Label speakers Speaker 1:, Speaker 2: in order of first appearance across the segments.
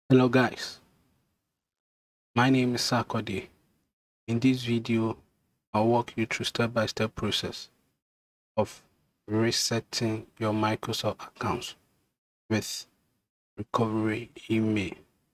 Speaker 1: Hello guys, my name is Sakode. In this video, I'll walk you through step-by-step process of resetting your Microsoft accounts with recovery email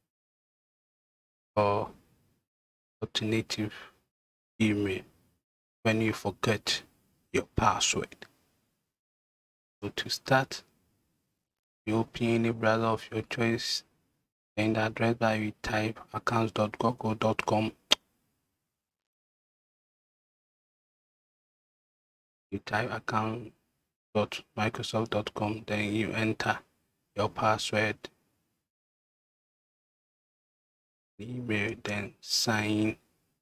Speaker 1: or alternative email when you forget your password. So to start, you open any browser of your choice. In the address bar, you type accounts.google.com. You type account.microsoft.com, then you enter your password, email, then sign.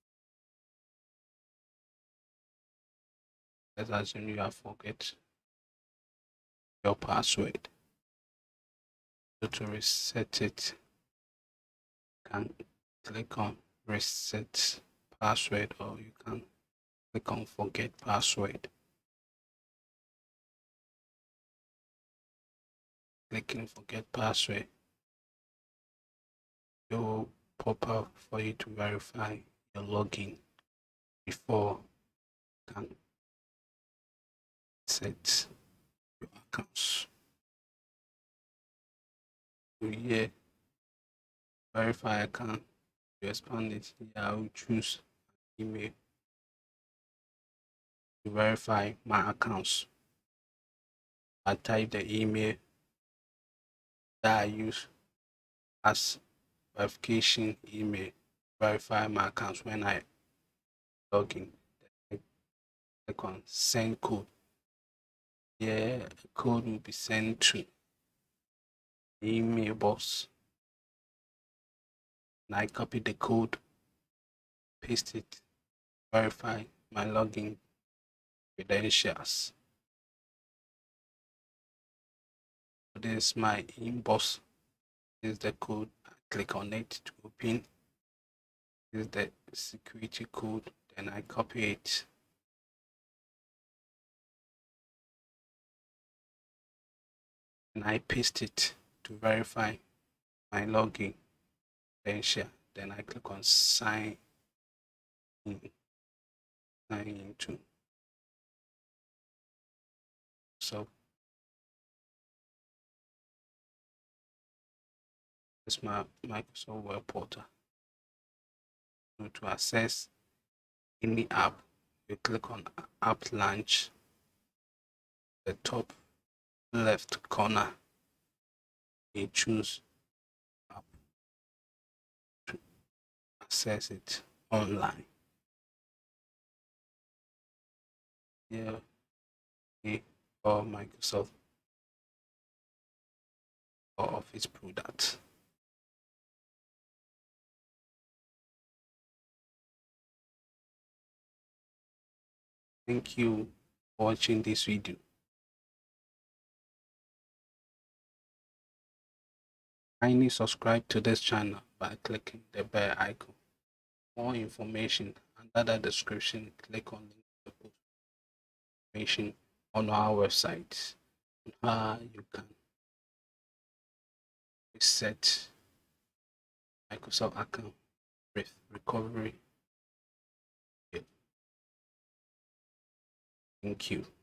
Speaker 1: Let's assume you have forget your password. So to reset it, you can click on reset password, or you can click on forget password. Clicking forget password, it will pop up for you to verify your login before you can set your accounts. So here, verify account, to expand it, here I will choose email to verify my accounts. I type the email that I use as verification email, verify my accounts. When I log in, I click on send code. Here, the code will be sent to the email box. And I copy the code, paste it, verify my login credentials. So this is my inbox. This is the code. I click on it to open. This is the security code. Then I copy it. And I paste it to verify my login credential. Then I click on sign in. Sign into. So this is my Microsoft Web Portal. So to access any app, you click on App Launch. The top left corner, you choose app to access it online. Here, or Microsoft or Office product. Thank you for watching this video. Kindly subscribe to this channel by clicking the bell icon. More information under the description, click on the information on our website on how you can reset Microsoft account with recovery. Thank you.